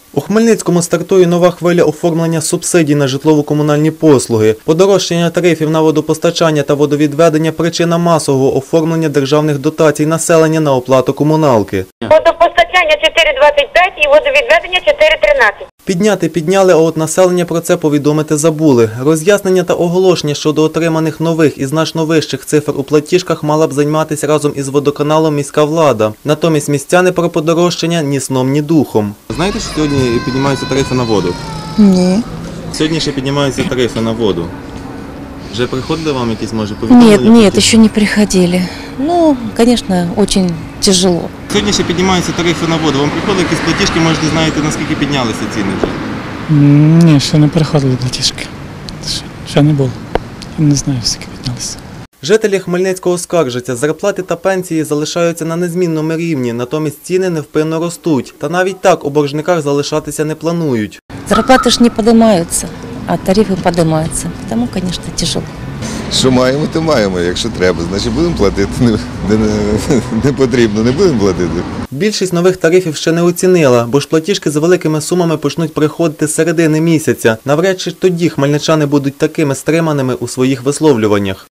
У Хмельницькому стартує нова хвиля оформлення субсидій на житлово-комунальні послуги. Подорожчання тарифів на водопостачання та водовідведення – причина масового оформлення державних дотацій населення на оплату комуналки. Водопостачання 4,25 і водовідведення 4,13. Підняли, а от населення про це повідомити забули. Роз'яснення та оголошення щодо отриманих нових і значно вищих цифр у платіжках мала б займатися разом із водоканалом міська влада. Натомість містяни про подорожчання ні сном, ні духом. Знаєте, що сьогодні піднімаються тарифи на воду? Ні. Сьогодні ще піднімаються тарифи на воду. Вже приходили вам якісь, може, повідомлення? Нет, еще не приходили. Ну, конечно, очень тяжело. Сьогодні ще піднімаються тарифи на воду. Вам приходили якісь платіжки, може, не знаєте, наскільки піднялися ціни вже? Ні, ще не переходили платіжки. Ще не було. Я не знаю, скільки піднялися. Жителі Хмельницького скаржаться, зарплати та пенсії залишаються на незмінному рівні, натомість ціни невпинно ростуть. Та навіть так у боржниках залишатися не планують. Зарплаты ж не поднимаются, а тарифы поднимаются. Потому, конечно, тяжело. Що маємо, то маємо. Якщо треба, значить будемо платити. Не потрібно, не будемо платити. Більшість нових тарифів ще не оцінила, бо ж платіжки з великими сумами почнуть приходити з середини місяця. Навряд чи тоді хмельничани будуть такими стриманими у своїх висловлюваннях.